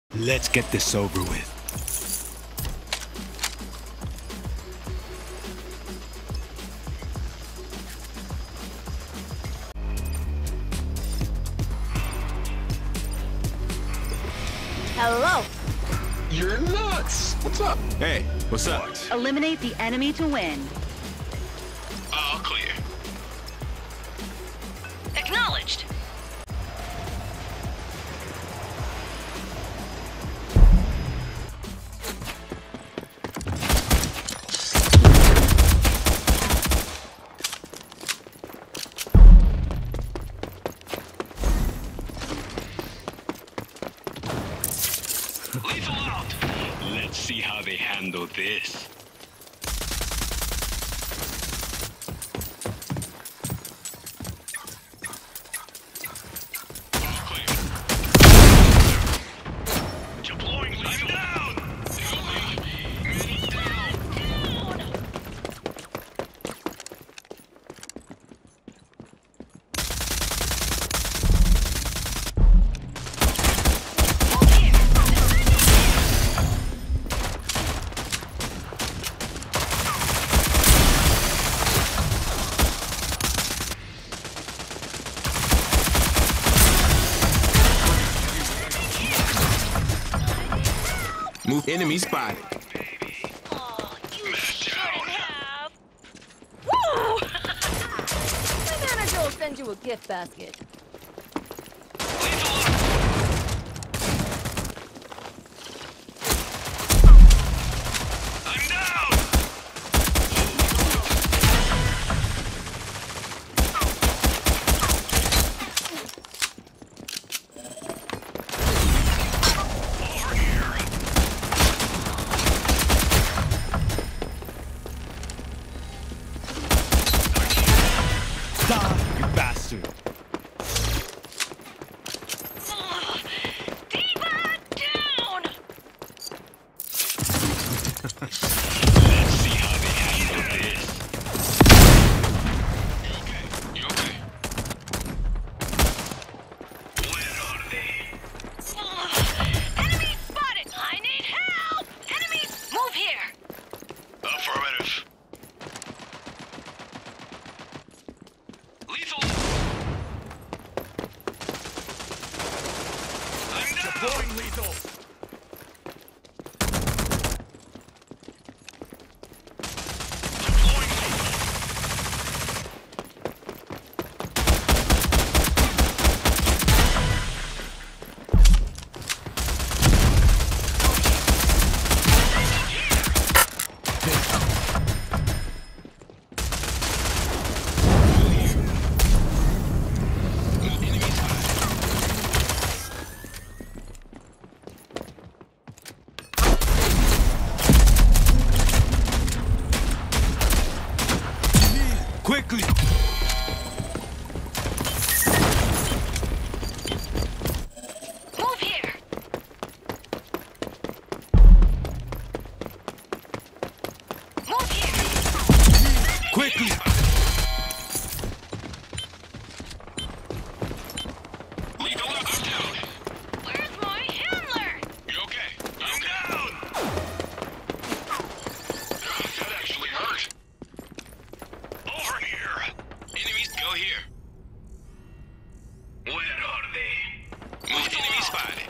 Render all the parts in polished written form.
Let's get this over with. Hello. You're nuts! What's up? Hey, what's up? Eliminate the enemy to win. All clear. Acknowledged. Lethal out! Let's see how they handle this. Deploying lethal. I'm down! Move enemy spotted. Oh, you shouldn't have. Woo! My manager will send you a gift basket. I'm down! Over here! Die, you bastard! Diva down! Let's see how they handle this. You okay? Where are they? Enemy spotted! I need help! Enemy! Move here! Affirmative. Lethal. I'm down. Deploying lethal. Deploying lethal. Quickly! Move here! Move here! Quickly! Lethal out. I'm down. Where's my handler? You okay? I'm down! That actually hurt. Over here! Enemies, go here. Where are they? Move enemy spotted.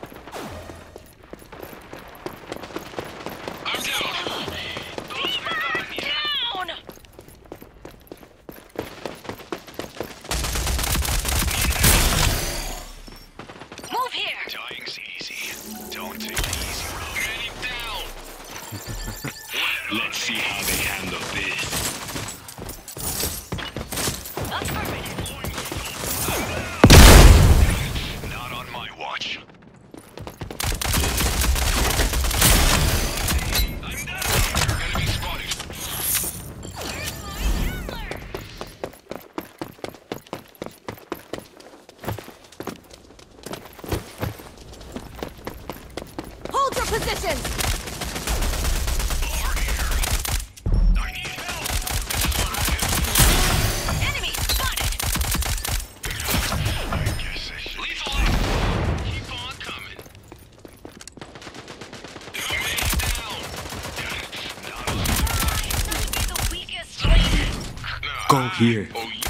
I'm down! Diva down! Move here! Dying's easy. Don't take the easy road. Enemy down! Let's see how they handle this. Affirmative. Not on my watch. I'm down! Enemy spotted. Where's my handler? Hold your position! Over here! I need help! This is what I do. Enemy spotted! I guess I should. Lethal out! Keep on coming. Here. Oh, you.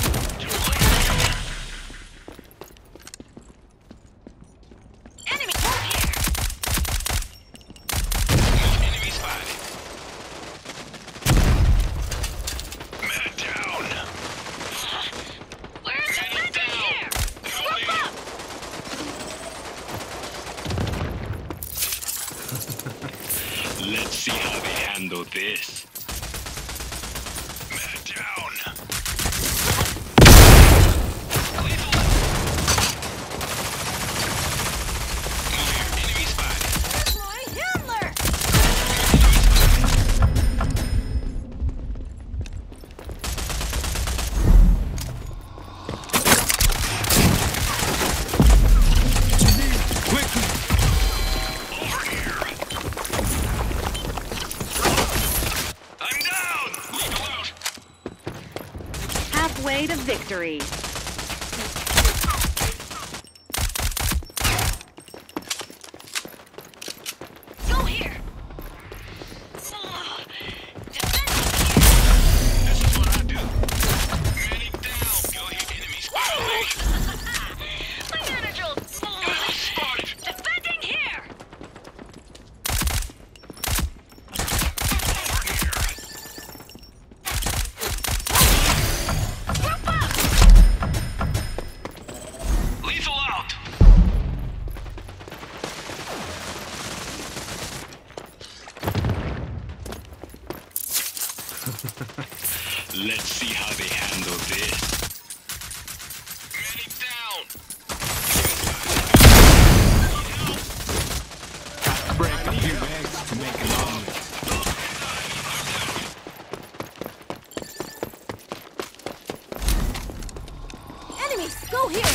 Enemy here. Enemy spotted. Man down. Where's the defending here? Group up. Let's see how they handle this. Man down. Lethal. Enemy spotted. Where's my handler? Quickly. Over here. I'm down. Lethal out. Halfway to victory. Go here. Defending This is what I do. Manning down. Go hit enemy spotted. here. My manager will... Spotted. Defending here. Over here. Group up. Lethal out. Let's see how they handle this. Manning down. Break a few eggs to make an omelet. Enemies, go here.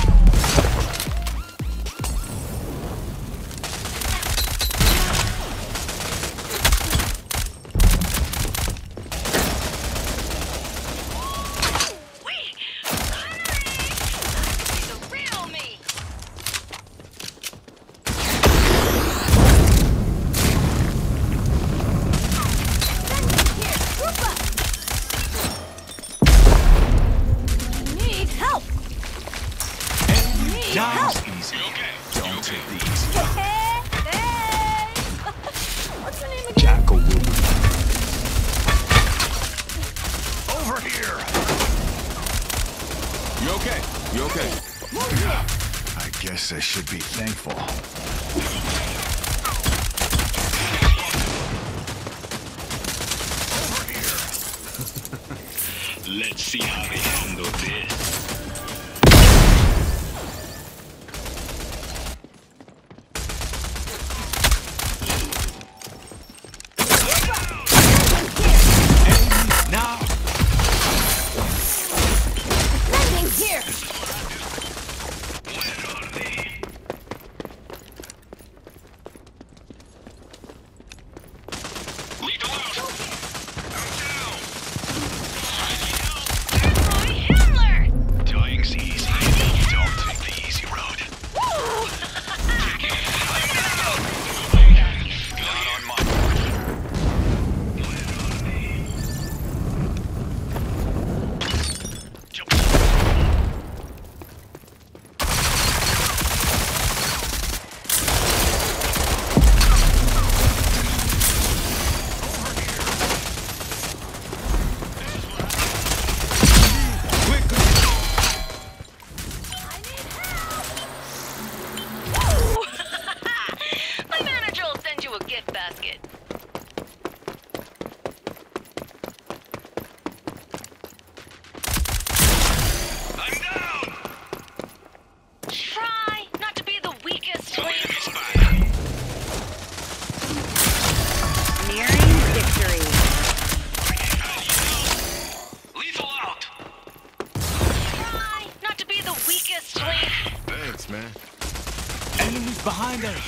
Wait, the real me. Here, group up. Need help. Need help. Easy. You okay? Don't take these. Hey, hey. What's your name again? Jackal will be. Over here. You okay? You okay? I guess I should be thankful. Over here. Let's see how they handle this. Now. Landing here. Land on me. Lethal out. I'm down. I need help. Where's my handler? Dying's easy. Don't take the easy road. Woo! Not on my mark. Land on me. Jump. Quickly. Woo! My manager will send you a gift basket. I'm down. Try not to be the weakest link. Enemy spotted. Nearing victory. Lethal out. Try not to be the weakest link. Thanks, man. Enemies behind us.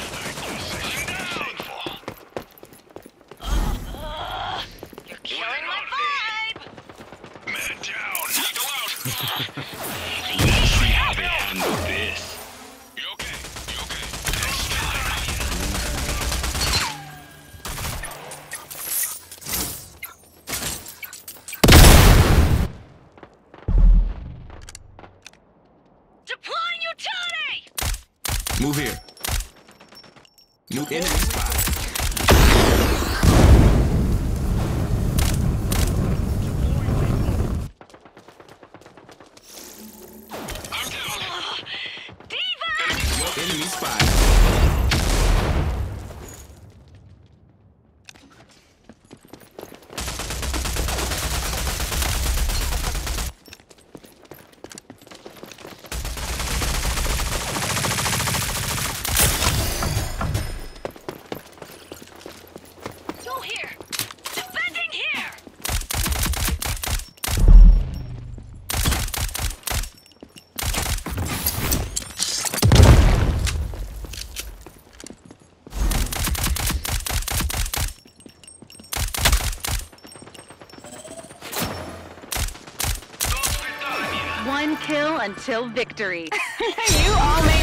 You're killing my vibe. Man down. Lethal out. Let's see how they handle this. You okay? You okay? This time. Move here. New enemy spotted. I'm down. Diva! Enemy spotted. Go here. Defending here. One kill until victory. You all made